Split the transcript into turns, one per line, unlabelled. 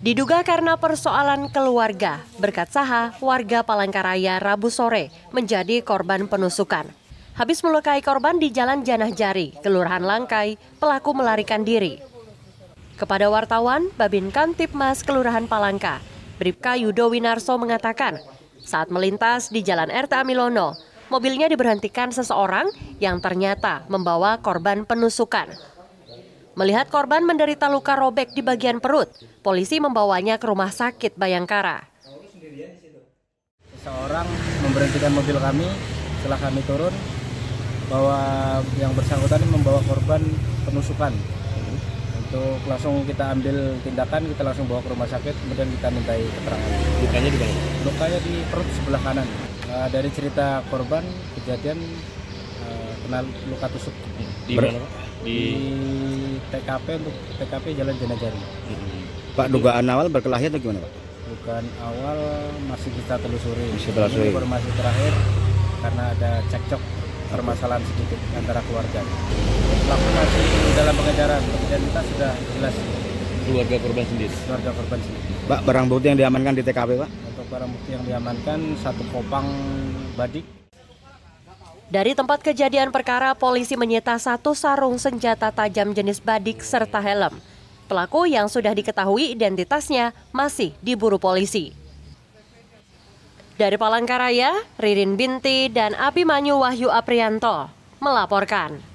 Diduga karena persoalan keluarga, Berkat Saha, warga Palangkaraya Rabu sore menjadi korban penusukan. Habis melukai korban di Jalan Janah Jari, Kelurahan Langkai, pelaku melarikan diri. Kepada wartawan, Babin Kamtibmas Kelurahan Palangka, Bribka Yudo Winarso mengatakan, saat melintas di Jalan RT Amilono, mobilnya diberhentikan seseorang yang ternyata membawa korban penusukan. Melihat korban menderita luka robek di bagian perut, polisi membawanya ke rumah sakit Bayangkara.
Seseorang memberhentikan mobil kami, setelah kami turun, bahwa yang bersangkutan membawa korban penusukan. Untuk langsung kita ambil tindakan, kita langsung bawa ke rumah sakit, kemudian kita mintai keterangan.
Lukanya di mana?
Lukanya di perut sebelah kanan. Dari cerita korban, kejadian kena luka tusuk.
Di mana, Pak?
Di TKP, untuk TKP Jalan Janah Jari.
Pak, dugaan awal berkelahi atau gimana, Pak?
Dugaan awal masih kita telusuri.
Informasi
terakhir karena ada cekcok permasalahan sedikit antara keluarga. Pelaku masih dalam pengejaran, identitas sudah jelas.
Keluarga korban sendiri.
Keluarga korban sendiri.
Pak, barang bukti yang diamankan di TKP, Pak?
Untuk barang bukti yang diamankan, 1 kopang badik.
Dari tempat kejadian perkara, polisi menyita 1 sarung senjata tajam jenis badik serta helm. Pelaku yang sudah diketahui identitasnya masih diburu polisi. Dari Palangkaraya, Ririn Binti dan Abimanyu Wahyu Aprianto melaporkan.